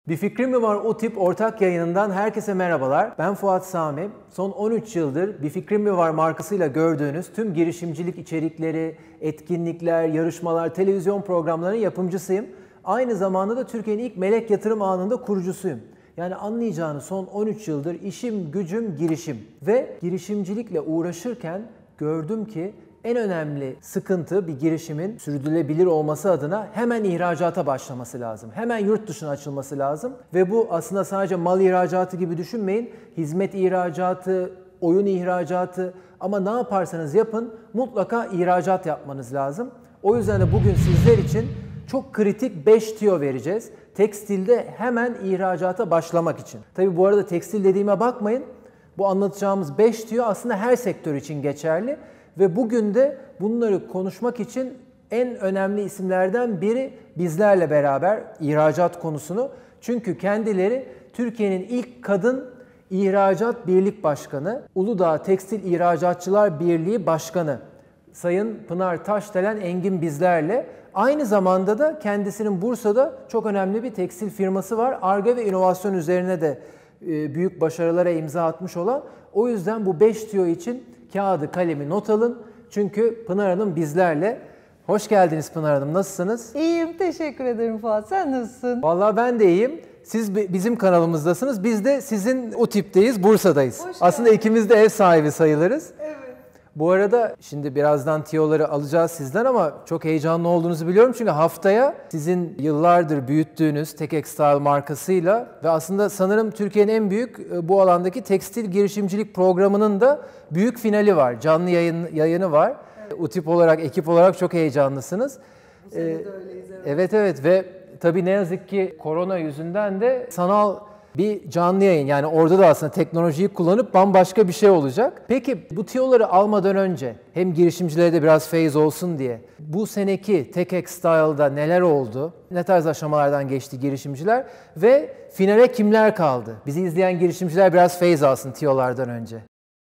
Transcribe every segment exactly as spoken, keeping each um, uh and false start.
Bir Fikrim Mi Var O Tip ortak yayınından herkese merhabalar. Ben Fuat Sami. Son on üç yıldır Bir Fikrim Mi Var markasıyla gördüğünüz tüm girişimcilik içerikleri, etkinlikler, yarışmalar, televizyon programlarının yapımcısıyım. Aynı zamanda da Türkiye'nin ilk melek yatırım ağının kurucusuyum. Yani anlayacağınız son on üç yıldır işim, gücüm, girişim. Ve girişimcilikle uğraşırken gördüm ki en önemli sıkıntı bir girişimin sürdürülebilir olması adına hemen ihracata başlaması lazım. Hemen yurt dışına açılması lazım. Ve bu aslında sadece mal ihracatı gibi düşünmeyin. Hizmet ihracatı, oyun ihracatı ama ne yaparsanız yapın mutlaka ihracat yapmanız lazım. O yüzden de bugün sizler için çok kritik beş tüyo vereceğiz. Tekstilde hemen ihracata başlamak için. Tabii bu arada tekstil dediğime bakmayın. Bu anlatacağımız beş tüyo aslında her sektör için geçerli. Ve bugün de bunları konuşmak için en önemli isimlerden biri bizlerle beraber ihracat konusunu. Çünkü kendileri Türkiye'nin ilk kadın ihracat birlik başkanı, Uludağ Tekstil İhracatçılar Birliği Başkanı Sayın Pınar Taşdelen Engin bizlerle. Aynı zamanda da kendisinin Bursa'da çok önemli bir tekstil firması var. Ar-Ge ve inovasyon üzerine de büyük başarılara imza atmış olan. O yüzden bu beş tüyo için kağıdı, kalemi not alın. Çünkü Pınar Hanım bizlerle. Hoş geldiniz Pınar Hanım. Nasılsınız? İyiyim. Teşekkür ederim Fuat. Sen nasılsın? Vallahi ben de iyiyim. Siz bizim kanalımızdasınız. Biz de sizin o tipteyiz. Bursa'dayız. Hoş Aslında geldin. ikimiz de ev sahibi sayılırız. Evet. Bu arada şimdi birazdan tiyoları alacağız sizden ama çok heyecanlı olduğunuzu biliyorum. Çünkü haftaya sizin yıllardır büyüttüğünüz Tekextile markasıyla ve aslında sanırım Türkiye'nin en büyük bu alandaki tekstil girişimcilik programının da büyük finali var. Canlı yayın yayını var. Evet. U T İ P olarak, ekip olarak çok heyecanlısınız. Bu sene ee, de öyleyiz. Evet. evet evet ve tabii ne yazık ki korona yüzünden de sanal bir canlı yayın, yani orada da aslında teknolojiyi kullanıp bambaşka bir şey olacak. Peki bu tiyoları almadan önce hem girişimcilere de biraz feyiz olsun diye bu seneki Tekextile'da neler oldu? Ne tarz aşamalardan geçti girişimciler ve finale kimler kaldı? Bizi izleyen girişimciler biraz feyiz alsın tiyolardan önce.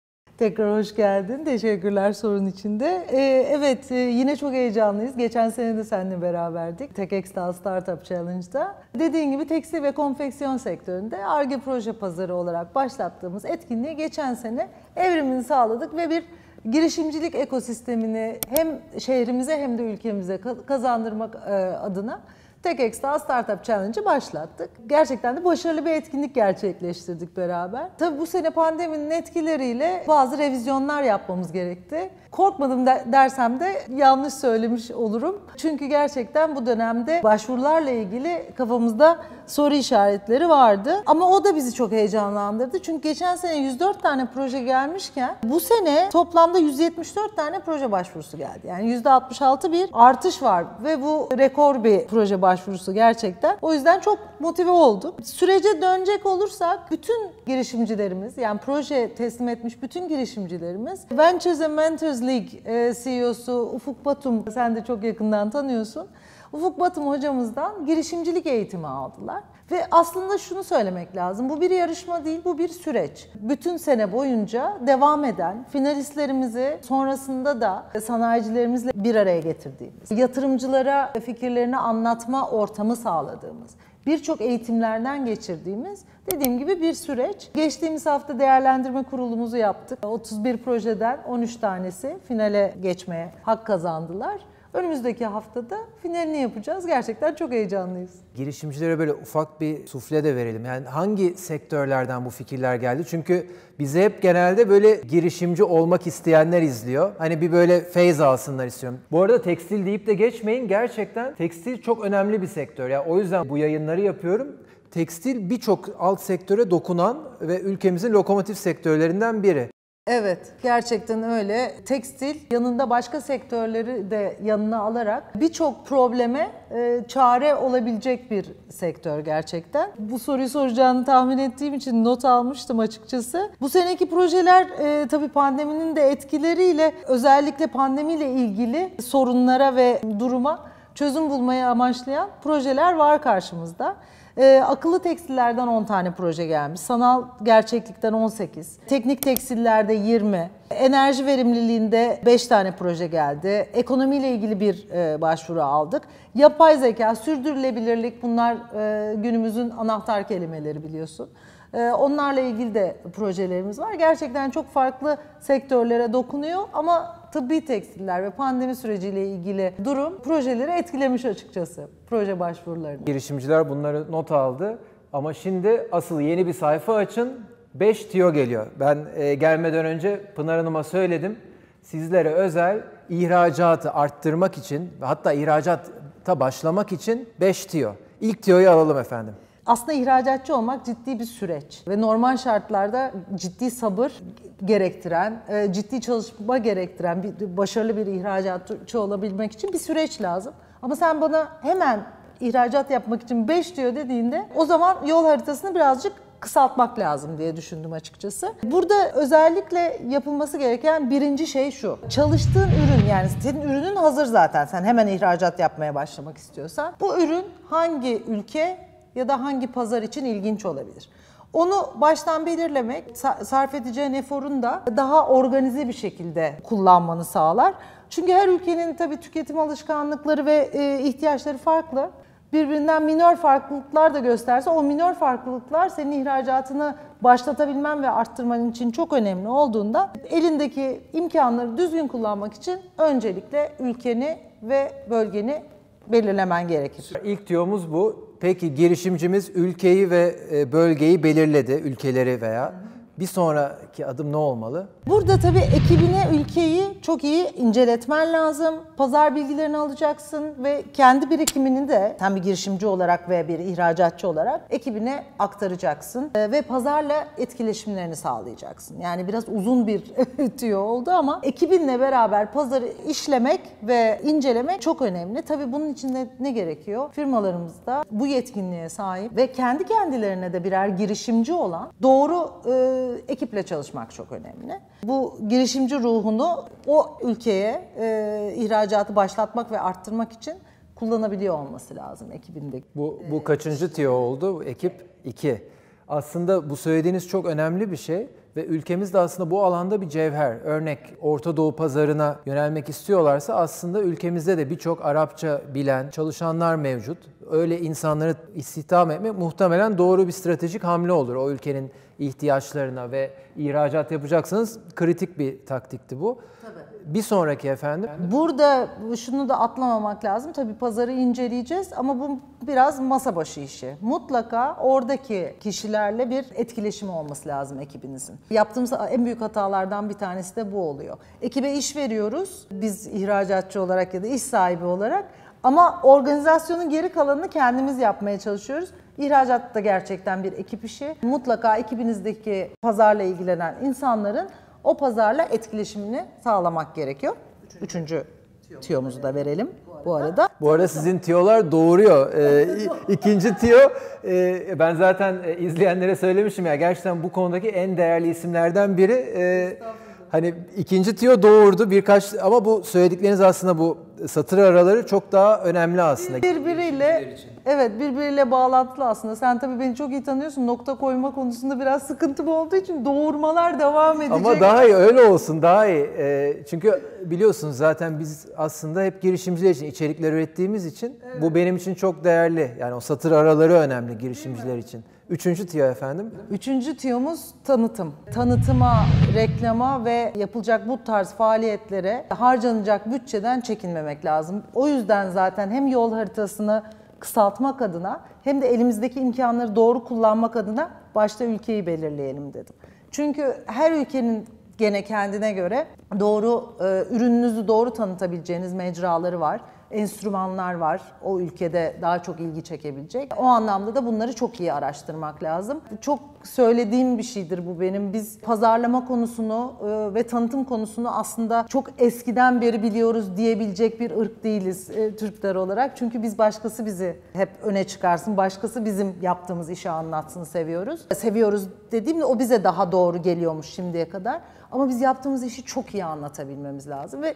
Tekrar hoş geldin. Teşekkürler sorun için de. Ee, evet yine çok heyecanlıyız. Geçen sene de seninle beraberdik. Tekextile Startup Challenge'da. Dediğin gibi tekstil ve konfeksiyon sektöründe Ar-Ge proje pazarı olarak başlattığımız etkinliği geçen sene evrimini sağladık ve bir girişimcilik ekosistemini hem şehrimize hem de ülkemize kazandırmak adına Tekextile Startup Challenge'ı başlattık. Gerçekten de başarılı bir etkinlik gerçekleştirdik beraber. Tabii bu sene pandeminin etkileriyle bazı revizyonlar yapmamız gerekti. Korkmadım dersem de yanlış söylemiş olurum. Çünkü gerçekten bu dönemde başvurularla ilgili kafamızda soru işaretleri vardı. Ama o da bizi çok heyecanlandırdı. Çünkü geçen sene yüz dört tane proje gelmişken bu sene toplamda yüz yetmiş dört tane proje başvurusu geldi. Yani yüzde altmış altı bir artış var ve bu rekor bir proje başvurusu gerçekten. O yüzden çok motive olduk. Sürece dönecek olursak bütün girişimcilerimiz, yani proje teslim etmiş bütün girişimcilerimiz Ventures and Mentors League C E O'su Ufuk Batum, sen de çok yakından tanıyorsun. Ufuk Batum hocamızdan girişimcilik eğitimi aldılar. Ve aslında şunu söylemek lazım, bu bir yarışma değil, bu bir süreç. Bütün sene boyunca devam eden, finalistlerimizi sonrasında da sanayicilerimizle bir araya getirdiğimiz, yatırımcılara fikirlerini anlatma ortamı sağladığımız, birçok eğitimlerden geçirdiğimiz, dediğim gibi bir süreç. Geçtiğimiz hafta değerlendirme kurulumuzu yaptık. otuz bir projeden on üç tanesi finale geçmeye hak kazandılar. Önümüzdeki haftada finalini yapacağız. Gerçekten çok heyecanlıyız. Girişimcilere böyle ufak bir sufle de verelim. Yani hangi sektörlerden bu fikirler geldi? Çünkü bizi hep genelde böyle girişimci olmak isteyenler izliyor. Hani bir böyle feyz alsınlar istiyorum. Bu arada tekstil deyip de geçmeyin. Gerçekten tekstil çok önemli bir sektör. Yani o yüzden bu yayınları yapıyorum. Tekstil birçok alt sektöre dokunan ve ülkemizin lokomotif sektörlerinden biri. Evet, gerçekten öyle. Tekstil yanında başka sektörleri de yanına alarak birçok probleme e, çare olabilecek bir sektör gerçekten. Bu soruyu soracağını tahmin ettiğim için not almıştım açıkçası. Bu seneki projeler e, tabii pandeminin de etkileriyle, özellikle pandemiyle ilgili sorunlara ve duruma çözüm bulmayı amaçlayan projeler var karşımızda. Ee, akıllı tekstillerden on tane proje gelmiş. Sanal gerçeklikten on sekiz. Teknik tekstillerde yirmi. Enerji verimliliğinde beş tane proje geldi. Ekonomiyle ilgili bir e, başvuru aldık. Yapay zeka, sürdürülebilirlik bunlar e, günümüzün anahtar kelimeleri biliyorsun. E, onlarla ilgili de projelerimiz var. Gerçekten çok farklı sektörlere dokunuyor ama tıbbi tekstiller ve pandemi süreciyle ilgili durum projeleri etkilemiş açıkçası, proje başvurularını. Girişimciler bunları not aldı ama şimdi asıl yeni bir sayfa açın. beş tiyo geliyor. Ben e, gelmeden önce Pınar Hanım'a söyledim. Sizlere özel ihracatı arttırmak için ve hatta ihracata başlamak için beş tiyo. İlk tiyoyu alalım efendim. Aslında ihracatçı olmak ciddi bir süreç ve normal şartlarda ciddi sabır gerektiren, ciddi çalışma gerektiren, bir, başarılı bir ihracatçı olabilmek için bir süreç lazım. Ama sen bana hemen ihracat yapmak için beş tiyo dediğinde o zaman yol haritasını birazcık kısaltmak lazım diye düşündüm açıkçası. Burada özellikle yapılması gereken birinci şey şu. Çalıştığın ürün, yani senin ürünün hazır zaten. Sen hemen ihracat yapmaya başlamak istiyorsan. Bu ürün hangi ülke ya da hangi pazar için ilginç olabilir? Onu baştan belirlemek, sarf edeceğin eforun da daha organize bir şekilde kullanmanı sağlar. Çünkü her ülkenin tabii tüketim alışkanlıkları ve ihtiyaçları farklı. Birbirinden minör farklılıklar da gösterse o minör farklılıklar senin ihracatını başlatabilmen ve arttırman için çok önemli olduğunda elindeki imkanları düzgün kullanmak için öncelikle ülkeni ve bölgeni belirlemen gerekir. İlk tiyomuz bu. Peki girişimcimiz ülkeyi ve bölgeyi belirledi, ülkeleri veya. Bir sonraki adım ne olmalı? Burada tabii ekibine ülkeyi çok iyi inceletmen lazım. Pazar bilgilerini alacaksın ve kendi birikimini de sen bir girişimci olarak ve bir ihracatçı olarak ekibine aktaracaksın. Ve pazarla etkileşimlerini sağlayacaksın. Yani biraz uzun bir tüyo oldu ama ekibinle beraber pazarı işlemek ve incelemek çok önemli. Tabii bunun için de ne gerekiyor? Firmalarımızda bu yetkinliğe sahip ve kendi kendilerine de birer girişimci olan doğru e, ekiple çalışmak çok önemli. Bu girişimci ruhunu o ülkeye e, ihracatı başlatmak ve arttırmak için kullanabiliyor olması lazım ekibindeki. Bu, bu kaçıncı tiyo oldu? Ekip iki. Aslında bu söylediğiniz çok önemli bir şey ve ülkemiz de aslında bu alanda bir cevher. Örnek Orta Doğu pazarına yönelmek istiyorlarsa aslında ülkemizde de birçok Arapça bilen çalışanlar mevcut. Öyle insanları istihdam etmek muhtemelen doğru bir stratejik hamle olur. O ülkenin ihtiyaçlarına ve ihracat yapacaksanız kritik bir taktikti bu. Tabii. Bir sonraki efendim. Burada şunu da atlamamak lazım. Tabii pazarı inceleyeceğiz ama bu biraz masa başı işi. Mutlaka oradaki kişilerle bir etkileşim olması lazım ekibinizin. Yaptığımız en büyük hatalardan bir tanesi de bu oluyor. Ekibe iş veriyoruz biz ihracatçı olarak ya da iş sahibi olarak ama organizasyonun geri kalanını kendimiz yapmaya çalışıyoruz. İhracat da gerçekten bir ekip işi. Mutlaka ekibinizdeki pazarla ilgilenen insanların o pazarla etkileşimini sağlamak gerekiyor. Üçüncü tiyomuzu da verelim bu arada. Bu arada sizin tiyolar doğuruyor. Ee, ikinci tiyo, e, ben zaten izleyenlere söylemişim ya, gerçekten bu konudaki en değerli isimlerden biri. E, hani ikinci tiyo doğurdu birkaç ama bu söyledikleriniz aslında bu satır araları çok daha önemli aslında. Birbiriyle, evet birbiriyle bağlantılı aslında. Sen tabii beni çok iyi tanıyorsun. Nokta koyma konusunda biraz sıkıntım olduğu için doğurmalar devam edecek. Ama daha iyi, öyle olsun, daha iyi. E, çünkü biliyorsunuz zaten biz aslında hep girişimciler için içerikler ürettiğimiz için evet. Bu benim için çok değerli. Yani o satır araları önemli girişimciler için. Üçüncü tiyo efendim. Üçüncü tiyomuz tanıtım. Tanıtıma, reklama ve yapılacak bu tarz faaliyetlere harcanacak bütçeden çekinmemek lazım. O yüzden zaten hem yol haritasını kısaltmak adına hem de elimizdeki imkanları doğru kullanmak adına başta ülkeyi belirleyelim dedim. Çünkü her ülkenin gene kendine göre doğru e, ürününüzü doğru tanıtabileceğiniz mecraları var. Enstrümanlar var o ülkede daha çok ilgi çekebilecek. O anlamda da bunları çok iyi araştırmak lazım. Çok söylediğim bir şeydir bu benim. Biz pazarlama konusunu e, ve tanıtım konusunu aslında çok eskiden beri biliyoruz diyebilecek bir ırk değiliz e, Türkler olarak. Çünkü biz başkası bizi hep öne çıkarsın, başkası bizim yaptığımız işi anlatsın seviyoruz. Seviyoruz dediğimde o bize daha doğru geliyormuş şimdiye kadar. Ama biz yaptığımız işi çok iyi anlatabilmemiz lazım ve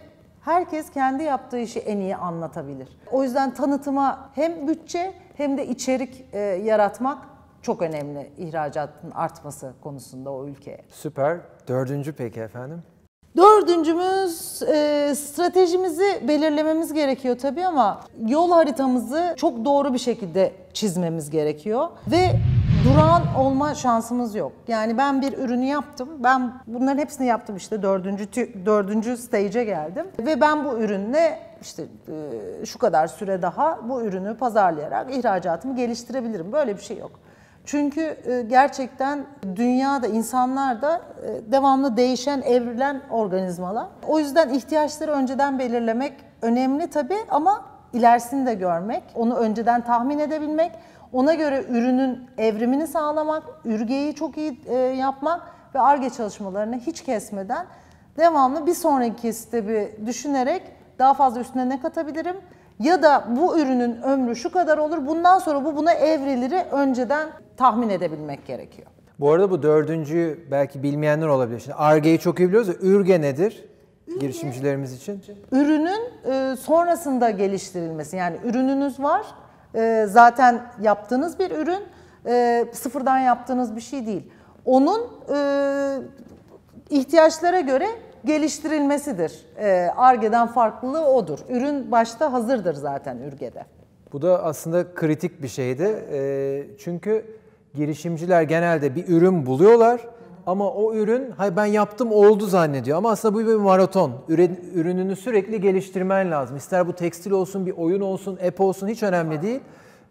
herkes kendi yaptığı işi en iyi anlatabilir. O yüzden tanıtıma hem bütçe hem de içerik e, yaratmak çok önemli ihracatın artması konusunda o ülkeye. Süper. Dördüncü peki efendim? Dördüncümüz e, stratejimizi belirlememiz gerekiyor tabii ama yol haritamızı çok doğru bir şekilde çizmemiz gerekiyor ve durağan olma şansımız yok. Yani ben bir ürünü yaptım, ben bunların hepsini yaptım işte dördüncü, dördüncü stage'e geldim ve ben bu ürünle işte e, şu kadar süre daha bu ürünü pazarlayarak ihracatımı geliştirebilirim. Böyle bir şey yok. Çünkü gerçekten dünyada, insanlar da devamlı değişen, evrilen organizmalar. O yüzden ihtiyaçları önceden belirlemek önemli tabii ama ilerisini de görmek, onu önceden tahmin edebilmek, ona göre ürünün evrimini sağlamak, ürgeyi çok iyi yapmak ve Ar-Ge çalışmalarını hiç kesmeden devamlı bir sonraki stebi düşünerek daha fazla üstüne ne katabilirim? Ya da bu ürünün ömrü şu kadar olur, bundan sonra bu buna evrilir önceden tahmin edebilmek gerekiyor. Bu arada bu dördüncüyü belki bilmeyenler olabilir. Şimdi Ar-Ge'yi çok iyi biliyoruz da Ürge nedir Ürge, girişimcilerimiz için? Ürünün e, sonrasında geliştirilmesi. Yani ürününüz var, e, zaten yaptığınız bir ürün, e, sıfırdan yaptığınız bir şey değil. Onun e, ihtiyaçlara göre geliştirilmesidir. Ar-Ge'den farklılığı odur. Ürün başta hazırdır zaten Ürge'de. Bu da aslında kritik bir şeydi. Çünkü girişimciler genelde bir ürün buluyorlar ama o ürün hay ben yaptım oldu zannediyor. Ama aslında bu bir maraton. Ürününü sürekli geliştirmen lazım. İster bu tekstil olsun, bir oyun olsun, app olsun hiç önemli değil.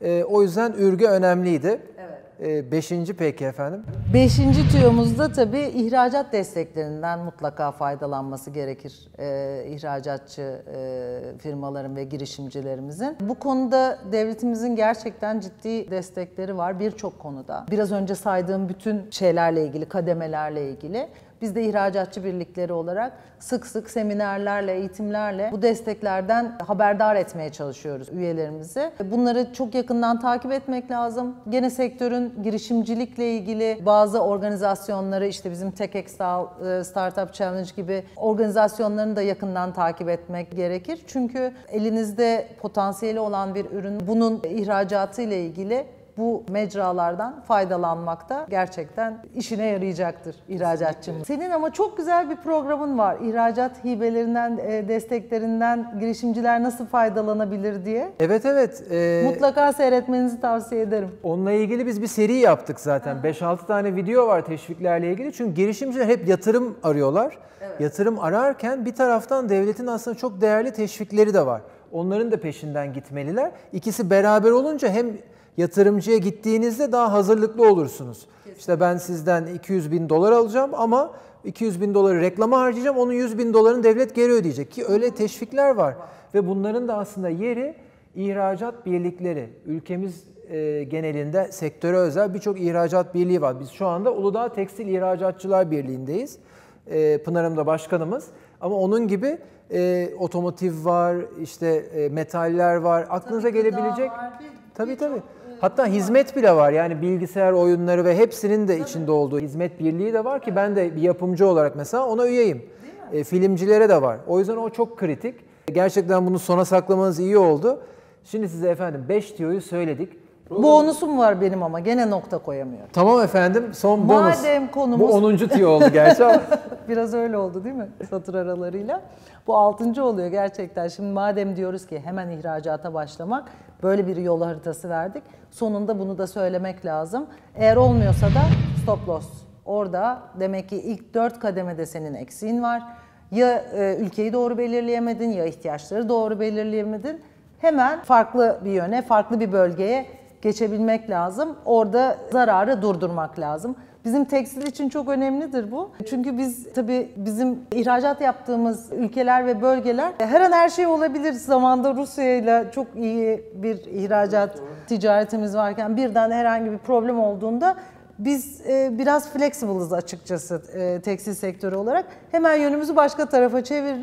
O yüzden Ürge önemliydi. Evet. Beşinci peki efendim? Beşinci tüyomuzda tabii ihracat desteklerinden mutlaka faydalanması gerekir e, ihracatçı e, firmaların ve girişimcilerimizin. Bu konuda devletimizin gerçekten ciddi destekleri var birçok konuda. Biraz önce saydığım bütün şeylerle ilgili, kademelerle ilgili. Biz de ihracatçı birlikleri olarak sık sık seminerlerle, eğitimlerle bu desteklerden haberdar etmeye çalışıyoruz üyelerimizi. Bunları çok yakından takip etmek lazım. Gene sektörün girişimcilikle ilgili bazı organizasyonları, işte bizim TechExtal, Startup Challenge gibi organizasyonlarını da yakından takip etmek gerekir. Çünkü elinizde potansiyeli olan bir ürün, bunun ihracatı ile ilgili bu mecralardan faydalanmakta gerçekten işine yarayacaktır ihracatçımız. Senin ama çok güzel bir programın var. İhracat hibelerinden, desteklerinden girişimciler nasıl faydalanabilir diye. Evet evet. E... Mutlaka seyretmenizi tavsiye ederim. Onunla ilgili biz bir seri yaptık zaten. beş altı tane video var teşviklerle ilgili. Çünkü girişimciler hep yatırım arıyorlar. Evet. Yatırım ararken bir taraftan devletin aslında çok değerli teşvikleri de var. Onların da peşinden gitmeliler. İkisi beraber olunca hem yatırımcıya gittiğinizde daha hazırlıklı olursunuz. Kesinlikle. İşte ben sizden iki yüz bin dolar alacağım ama iki yüz bin doları reklama harcayacağım, onun yüz bin dolarını devlet geri ödeyecek ki öyle teşvikler var. var. Ve bunların da aslında yeri ihracat birlikleri. Ülkemiz e, genelinde sektöre özel birçok ihracat birliği var. Biz şu anda Uludağ Tekstil İhracatçılar Birliği'ndeyiz. E, Pınar Hanım da başkanımız. Ama onun gibi e, otomotiv var, işte e, metaller var, aklınıza tabii gelebilecek. Var, bir, tabii bir tabii. Çok... Hatta hizmet bile var, yani bilgisayar oyunları ve hepsinin de içinde olduğu hizmet birliği de var ki ben de bir yapımcı olarak mesela ona üyeyim. E, filmcilere de var. O yüzden o çok kritik. Gerçekten bunu sona saklamanız iyi oldu. Şimdi size efendim beş tiyoyu söyledik. Bonusum var benim ama gene nokta koyamıyorum. Tamam efendim, son bonus. Madem konumuz... Bu onuncu tiyo oldu gerçi ama. Biraz öyle oldu değil mi satır aralarıyla? Bu altıncı oluyor gerçekten. Şimdi madem diyoruz ki hemen ihracata başlamak, böyle bir yol haritası verdik. Sonunda bunu da söylemek lazım. Eğer olmuyorsa da stop loss. Orada demek ki ilk dört kademede senin eksiğin var. Ya e, ülkeyi doğru belirleyemedin, ya ihtiyaçları doğru belirleyemedin. Hemen farklı bir yöne, farklı bir bölgeye geçebilmek lazım. Orada zararı durdurmak lazım. Bizim tekstil için çok önemlidir bu. Çünkü biz tabii bizim ihracat yaptığımız ülkeler ve bölgeler her an her şey olabilir. Zamanda Rusya ile çok iyi bir ihracat ticaretimiz varken birden herhangi bir problem olduğunda biz biraz flexible'ız açıkçası tekstil sektörü olarak. Hemen yönümüzü başka tarafa çeviririz.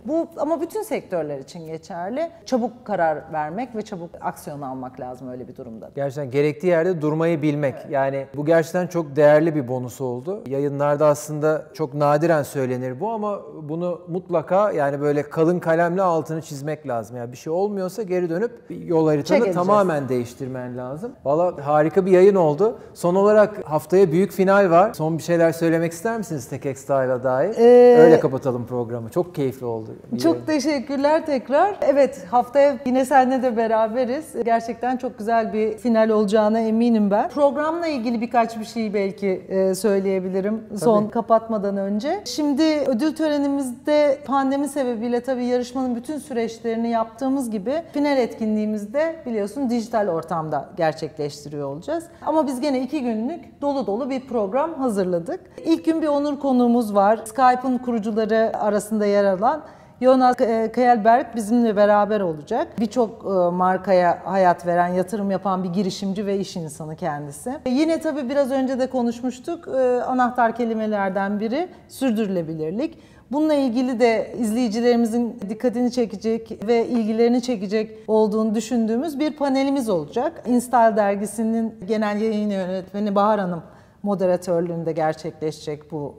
Bu ama bütün sektörler için geçerli. Çabuk karar vermek ve çabuk aksiyon almak lazım öyle bir durumda. Gerçekten gerektiği yerde durmayı bilmek. Evet. Yani bu gerçekten çok değerli bir bonus oldu. Yayınlarda aslında çok nadiren söylenir bu ama bunu mutlaka yani böyle kalın kalemle altını çizmek lazım. Yani bir şey olmuyorsa geri dönüp yol haritanı tamamen değiştirmen lazım. Valla harika bir yayın oldu. Son olarak haftaya büyük final var. Son bir şeyler söylemek ister misiniz TechEx'ta'yla dair? Ee, Öyle kapatalım programı. Çok keyifli oldu. Çok yayın. Teşekkürler tekrar. Evet, haftaya yine seninle de beraberiz. Gerçekten çok güzel bir final olacağına eminim ben. Programla ilgili birkaç bir şey belki söyleyebilirim tabii. Son kapatmadan önce. Şimdi ödül törenimizde pandemi sebebiyle tabii yarışmanın bütün süreçlerini yaptığımız gibi final etkinliğimizde biliyorsun dijital ortamda gerçekleştiriyor olacağız. Ama biz gene iki günlük dolu dolu bir program hazırladık. İlk gün bir onur konuğumuz var. Skype'ın kurucuları arasında yer alan Jonas Kjellberg bizimle beraber olacak. Birçok markaya hayat veren, yatırım yapan bir girişimci ve iş insanı kendisi. Yine tabii biraz önce de konuşmuştuk. Anahtar kelimelerden biri sürdürülebilirlik. Bununla ilgili de izleyicilerimizin dikkatini çekecek ve ilgilerini çekecek olduğunu düşündüğümüz bir panelimiz olacak. InStyle dergisinin genel yayın yönetmeni Bahar Hanım moderatörlüğünde gerçekleşecek bu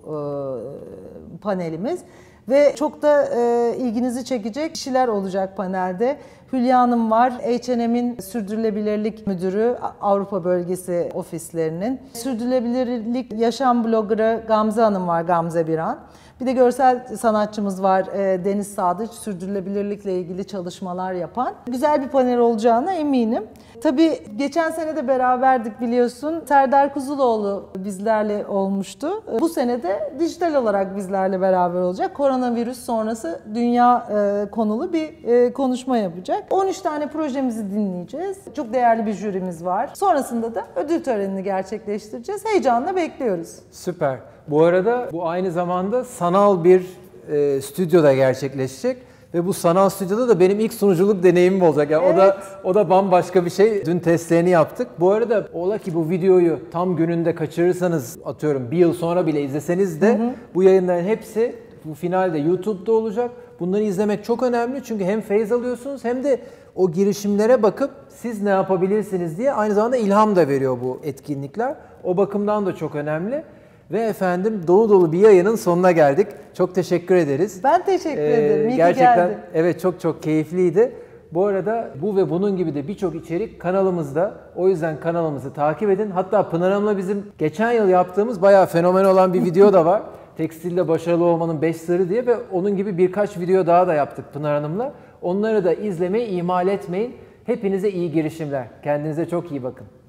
e, panelimiz. Ve çok da e, ilginizi çekecek kişiler olacak panelde. Hülya Hanım var, H and M'in Sürdürülebilirlik Müdürü, Avrupa Bölgesi ofislerinin. Sürdürülebilirlik yaşam bloggerı Gamze Hanım var, Gamze Biran. Bir de görsel sanatçımız var Deniz Sadıç, sürdürülebilirlikle ilgili çalışmalar yapan. Güzel bir panel olacağına eminim. Tabii geçen sene de beraberdik biliyorsun. Serdar Kuzuloğlu bizlerle olmuştu. Bu sene de dijital olarak bizlerle beraber olacak. Koronavirüs sonrası dünya konulu bir konuşma yapacak. on üç tane projemizi dinleyeceğiz. Çok değerli bir jürimiz var. Sonrasında da ödül törenini gerçekleştireceğiz. Heyecanla bekliyoruz. Süper. Bu arada bu aynı zamanda sanal bir e, stüdyoda gerçekleşecek ve bu sanal stüdyoda da benim ilk sunuculuk deneyimim olacak. Yani evet. o da o da bambaşka bir şey. Dün testlerini yaptık. Bu arada ola ki bu videoyu tam gününde kaçırırsanız atıyorum bir yıl sonra bile izleseniz de hı hı. bu yayınların hepsi bu finalde YouTube'da olacak. Bunları izlemek çok önemli çünkü hem feyz alıyorsunuz hem de o girişimlere bakıp siz ne yapabilirsiniz diye aynı zamanda ilham da veriyor bu etkinlikler. O bakımdan da çok önemli. Ve efendim dolu dolu bir yayının sonuna geldik. Çok teşekkür ederiz. Ben teşekkür ee, ederim. İyi gerçekten, ki geldin. Evet çok çok keyifliydi. Bu arada bu ve bunun gibi de birçok içerik kanalımızda. O yüzden kanalımızı takip edin. Hatta Pınar Hanım'la bizim geçen yıl yaptığımız bayağı fenomen olan bir video da var. Tekstilde başarılı olmanın beş sırrı diye ve onun gibi birkaç video daha da yaptık Pınar Hanım'la. Onları da izlemeyi ihmal etmeyin. Hepinize iyi girişimler. Kendinize çok iyi bakın.